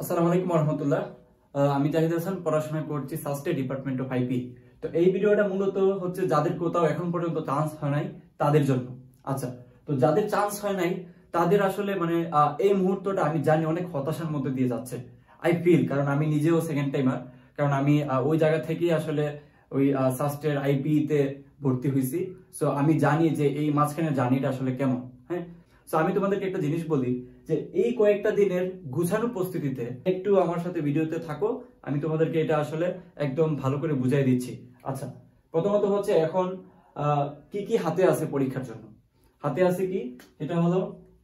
আসসালামু আলাইকুম রহমতুল্লাহ। আমি জাহিদ হাসান, পড়াশোনা করছি সাস্টে ডিপার্টমেন্ট অফ আইপি। তো এই ভিডিওটা মূলত হচ্ছে যাদের কোথাও এখন পর্যন্ত চান্স হয় নাই তাদের জন্য। আচ্ছা, তো যাদের চান্স হয় নাই তাদের আসলে এই মুহূর্তটা আমি জানি অনেক হতাশার মধ্যে দিয়ে যাচ্ছে। আই ফিল, কারণ আমি নিজেও সেকেন্ড টাইমার, কারণ আমি ওই জায়গা থেকেই আসলে ওই সাস্টের আইপি তে ভর্তি হয়েছি। সো আমি জানি যে এই মাঝখানে জার্নিটা আসলে কেমন। হ্যাঁ, সো আমি তোমাদেরকে একটা জিনিস বলি যে এই কয়েকটা দিনের গুছানো প্রস্তুতিতে একটু আমার সাথে ভিডিওতে থাকো, আমি তোমাদেরকে এটা আসলে একদম ভালো করে বুঝাই দিচ্ছি। আচ্ছা, প্রথমত হচ্ছে এখন কি কি হাতে আছে পরীক্ষার জন্য। হাতে আছে কি, এটা হলো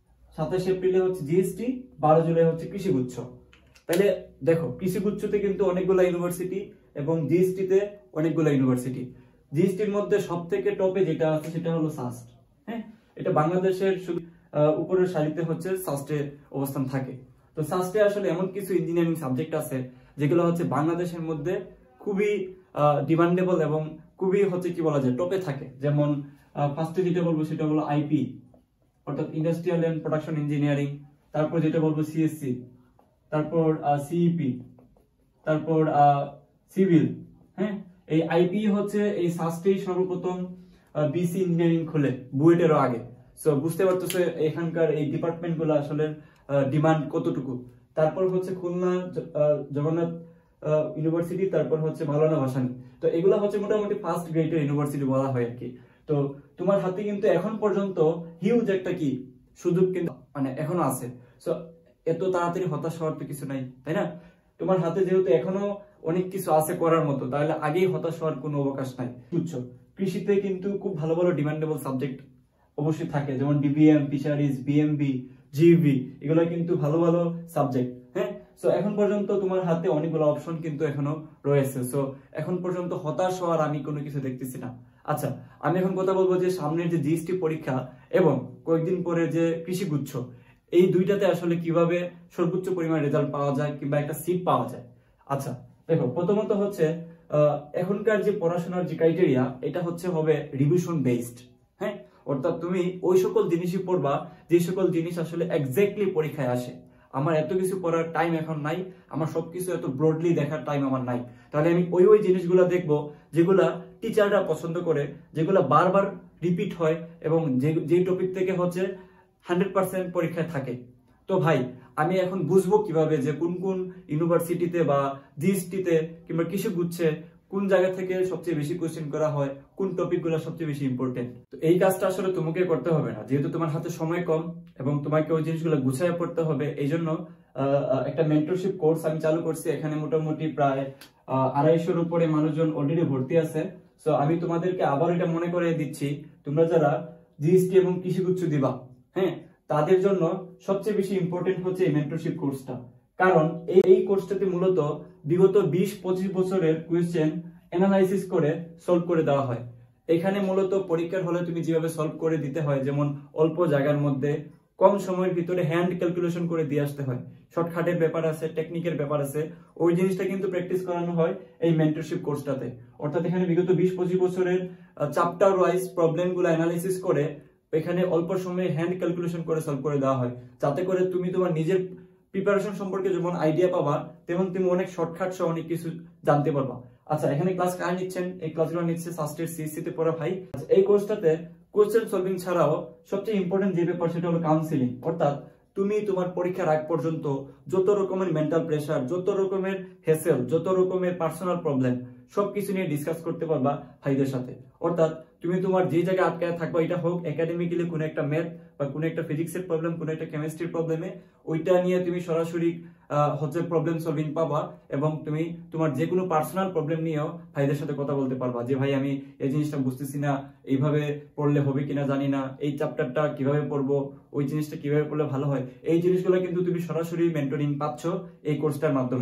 27 এপ্রিলে হচ্ছে জিএসটি, 12 জুলাই হচ্ছে কৃষিগুচ্ছ। তাহলে দেখো, কৃষিগুচ্ছতে কিন্তু অনেকগুলো ইউনিভার্সিটি এবং জিএসটি তে অনেকগুলো ইউনিভার্সিটি। জিএসটির মধ্যে সব থেকে টপে যেটা আছে সেটা হলো সাস্ট। হ্যাঁ, এটা বাংলাদেশের উপরের সারিতে হচ্ছে সাস্টে অবস্থান থাকে। তো সাস্টে আসলে এমন কিছু ইঞ্জিনিয়ারিং সাবজেক্ট আছে যেগুলো হচ্ছে বাংলাদেশের মধ্যে খুবই ডিমান্ডেবল এবং খুবই হচ্ছে কি বলা যায় টপে থাকে। যেমন ফার্স্টে যেটা বলবো সেটা হলো আইপি, অর্থাৎ ইন্ডাস্ট্রিয়াল এন্ড প্রোডাকশন ইঞ্জিনিয়ারিং। তারপর যেটা বলবো সিএসসি, তারপর সিইপি, তারপর সিভিল। হ্যাঁ, এই আইপি হচ্ছে এই সাস্টেই সর্বপ্রথম বিসি ইঞ্জিনিয়ারিং খোলে বুয়েটেরও আগে। সো বুঝতে পারতেছে এখানকার এই ডিপার্টমেন্ট গুলো আসলে ডিমান্ড কতটুকু। তারপর হচ্ছে খুলনা জগন্নাথ ইউনিভার্সিটি, তারপর হচ্ছে মাওলানা ভাসানী। তো এগুলো হচ্ছে মোটামুটি ফার্স্ট গ্রেডের ইউনিভার্সিটি বলা হয় আর কি। তো তোমার হাতে কিন্তু এখন পর্যন্ত হিউজ একটা কি সুযোগ কিন্তু এখনো আছে। সো এত তাড়াতাড়ি হতাশ হওয়ার তো কিছু নাই, তাই না? তোমার হাতে যেহেতু এখনো অনেক কিছু আছে করার মতো, তাহলে আগেই হতাশ হওয়ার কোনো অবকাশ নাই। বুঝছো, কৃষিতে কিন্তু খুব ভালো ভালো ডিমান্ডেবল সাবজেক্ট অবশ্যই থাকে, যেমন ডিবিএম, ফিশারিজ, বিএমবি, জিবি, এগুলো কিন্তু ভালো ভালো সাবজেক্ট। হ্যাঁ, সো এখন পর্যন্ত তোমার হাতে অনেকগুলো অপশন কিন্তু এখনো রয়েছে। সো এখন পর্যন্ত হতাশ হওয়ার আমি কোনো কিছু দেখতেছি না। আচ্ছা, আমি এখন কথা বলবো যে সামনের যে জিএসটি পরীক্ষা এবং কয়েকদিন পরে যে কৃষিগুচ্ছ, এই দুইটাতে আসলে কিভাবে সর্বোচ্চ পরিমাণ রেজাল্ট পাওয়া যায় কিংবা একটা সিট পাওয়া যায়। আচ্ছা দেখো, প্রথমত হচ্ছে এখনকার যে পড়াশোনার যে ক্রাইটেরিয়া, এটা হচ্ছে হবে রিভিশন বেসড। হ্যাঁ, অর্থাৎ তুমি ওই সকল জিনিসই পড়বা যে সকল জিনিস আসলে এক্স্যাক্টলি পরীক্ষায় আসে। আমার এত কিছু পড়ার টাইম এখন নাই, আমার সবকিছু এত ব্রডলি দেখার টাইম আমার নাই। তাহলে আমি ওই জিনিসগুলো দেখবো যেগুলা টিচাররা পছন্দ করে, যেগুলা বারবার রিপিট হয় এবং যে টপিক থেকে হচ্ছে 100% পরীক্ষায় থাকে। তো ভাই, আমি এখন বুঝবো কিভাবে যে কোন কোন ইউনিভার্সিটিতে বা জিএসটিতে কিংবা কৃষিগুচ্ছে কোন জায়গা থেকে সবচেয়ে বেশি কোশ্চেন করা হয়, কোন টপিকগুলো সবচেয়ে বেশি ইম্পর্টেন্ট। তো এই কাজটা আসলে তোমাকে করতে হবে না, যেহেতু তোমার হাতে সময় কম এবং তোমাকে ওই জিনিসগুলো গুছিয়ে পড়তে হবে। এই জন্য একটা মেন্টরশিপ কোর্স আমি চালু করছি। এখানে মোটামুটি প্রায় 250-র উপরে মানুষজন অলরেডি ভর্তি আছে। সো আমি তোমাদেরকে আবার এটা মনে করে দিচ্ছি, তোমরা যারা জিএসটি এবং কৃষিগুচ্ছ দিবা, হ্যাঁ, তাদের জন্য সবচেয়ে বেশি ইম্পর্টেন্ট হচ্ছে এই মেন্টরশিপ কোর্সটা। কারণ এই কোর্সটাতে মূলত বিগত 20-25 বছরের কোয়েশ্চেন অ্যানালাইসিস করে সলভ করে দেওয়া হয়। এখানে মূলত পরীক্ষার হলে তুমি যেভাবে সলভ করে দিতে হয়, যেমন অল্প জায়গার মধ্যে কম সময়ের ভিতরে হ্যান্ড ক্যালকুলেশন করে দিয়ে আসতে হয়, শর্টকাটের ব্যাপার আছে, টেকনিকের ব্যাপার আছে, ওই জিনিসটা কিন্তু প্র্যাকটিস করানো হয় এই মেন্টরশিপ কোর্সটাতে। অর্থাৎ এখানে বিগত 20-25 বছরের চ্যাপ্টার ওয়াইজ প্রবলেমগুলো অ্যানালাইসিস করে এখানে অল্প সময়ে হ্যান্ড ক্যালকুলেশন করে সলভ করে দেওয়া হয়, যাতে করে তুমি তোমার নিজের প্রিপারেশন সম্পর্কে যেমন আইডিয়া পাবা, তেমন তুমি অনেক শর্টকাট সহ অনেক কিছু জানতে পারবা। আচ্ছা, এখানে ক্লাস কারা নিচ্ছেন? এই ক্লাসগুলো নিচ্ছে সাস্টের সিএসসি তে পড়া ভাই। এই কোর্সটাতে কোশ্চেন সলভিং ছাড়াও সবচেয়ে ইম্পর্টেন্ট যে ব্যাপার সেটা হলো কাউন্সিলিং। অর্থাৎ তুমি তোমার পরীক্ষার আগ পর্যন্ত যত রকমের মেন্টাল প্রেশার, যত রকমের হেসেল, যত রকমের পার্সোনাল প্রবলেম সবকিছু নিয়ে ডিসকাস করতে পারবা ভাইদের সাথে। অর্থাৎ তুমি তোমার যে জায়গায় আটকায় থাকবা, এটা হোক একাডেমিক্যালি কোনো একটা ম্যাথ বা কোনো একটা ফিজিক্সের প্রবলেম, কোনো একটা কেমিস্ট্রির প্রবলেমে, ওইটা নিয়ে তুমি সরাসরি হচ্ছে প্রবলেম সলভিং পাবা এবং তুমি তোমার যে কোনো পার্সোনাল প্রবলেম নিয়েও ভাইদের সাথে কথা বলতে পারবা যে ভাই আমি এই জিনিসটা বুঝতেছি না, এইভাবে পড়লে হবে কিনা জানি না, এই চ্যাপ্টারটা কিভাবে পড়বো, ওই জিনিসটা কিভাবে পড়লে ভালো হয়। এই জিনিসগুলো কিন্তু তুমি সরাসরি মেন্টরিং পাচ্ছ এই কোর্সটার মাধ্যমে।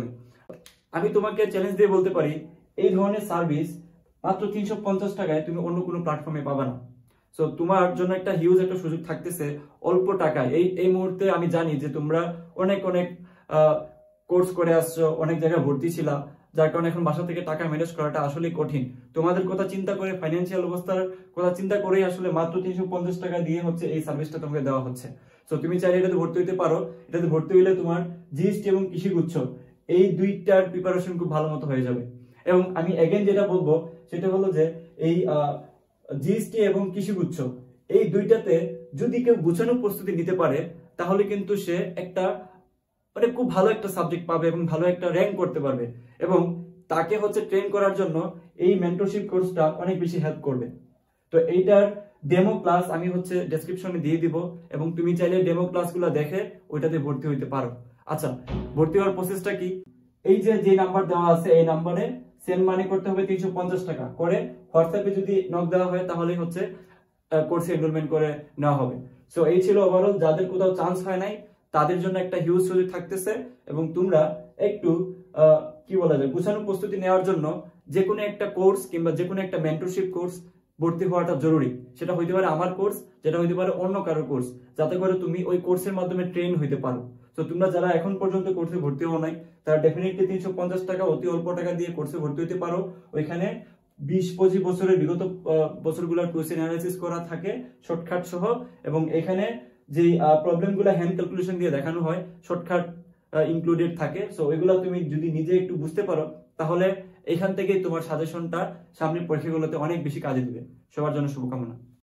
আমি তোমাকে চ্যালেঞ্জ দিয়ে বলতে পারি, এই ধরনের সার্ভিস মাত্র 350 টাকায় তুমি অন্য কোনো প্ল্যাটফর্মে পাবা না। সো তোমার জন্য একটা হিউজ একটা সুযোগ থাকতেছে অল্প টাকায়। এই মুহূর্তে আমি জানি যে তোমরা অনেক কোর্স করে আসছো, অনেক জায়গায় ভর্তি ছিলা, যার কারণে এখন বাসা থেকে টাকা ম্যানেজ করাটা আসলে কঠিন। তোমাদের কথা চিন্তা করে, ফাইন্যান্সিয়াল অবস্থার কথা চিন্তা করেই আসলে মাত্র 350 টাকা দিয়ে হচ্ছে এই সার্ভিসটা তোমাকে দেওয়া হচ্ছে। তো তুমি চাইলে এটাতে ভর্তি হতে পারো। এটাতে ভর্তি হইলে তোমার জিএসটি এবং কৃষিগুচ্ছ এই দুইটার প্রিপারেশন খুব ভালো মতো হয়ে যাবে। এবং আমি এগেন যেটা বলবো সেটা হলো যে এই জিএসটি এবং কৃষিগুচ্ছ এই দুইটাতে যদি কেউ গুছানো প্রস্তুতি নিতে পারে তাহলে কিন্তু সে একটা মানে খুব ভালো একটা সাবজেক্ট পাবে এবং ভালো একটা র্যাঙ্ক করতে পারবে, এবং তাকে হচ্ছে ট্রেন করার জন্য এই মেন্টরশিপ কোর্সটা অনেক বেশি হেল্প করবে। তো এইটার ডেমো ক্লাস আমি হচ্ছে ডেসক্রিপশনে দিয়ে দিব, এবং তুমি চাইলে ডেমো ক্লাসগুলো দেখে ওইটাতে ভর্তি হইতে পারো। আচ্ছা, ভর্তি হওয়ার প্রসেসটা কি? এই যে নাম্বার দেওয়া আছে এই নাম্বারে সেন্ড মানি করতে হবে 350 টাকা করে। হোয়াটসঅ্যাপে যদি নক দেওয়া হয় তাহলে হচ্ছে কোর্সে এনরোলমেন্ট করে নেওয়া হবে। সো এই ছিল ওভারঅল, যাদের কোথাও চান্স হয় নাই তাদের জন্য একটা হিউজ সুযোগ থাকতেছে, এবং তোমরা একটু কি বলা যায় গুছানো প্রস্তুতি নেওয়ার জন্য যে কোনো একটা কোর্স কিংবা যে কোনো একটা মেন্টরশিপ কোর্স ভর্তি হওয়াটা জরুরি। সেটা হইতে পারে আমার কোর্স, যেটা হইতে পারে অন্য কারো কোর্স, যাতে করে তুমি ওই কোর্সের মাধ্যমে ট্রেন হইতে পারো। তো তোমরা যারা এখন পর্যন্ত কোর্সে ভর্তি হও নাই তারা ডেফিনেটলি 350 টাকা অতি অল্প টাকা দিয়ে কোর্সে ভর্তি হইতে পারো। ওইখানে 20-25 বছরের বিগত বছরগুলোর কোয়েশ্চেন অ্যানালাইসিস করা থাকে শর্টকাট সহ, এবং এখানে যে প্রবলেমগুলো হ্যান্ড ক্যালকুলেশন দিয়ে দেখানো হয় শর্টকাট ইনক্লুডেড থাকে। সো এগুলো তুমি যদি নিজে একটু বুঝতে পারো তাহলে এখান থেকেই তোমার সাজেশনটা সামনের পরীক্ষাগুলোতে অনেক বেশি কাজে দিবে। সবার জন্য শুভকামনা।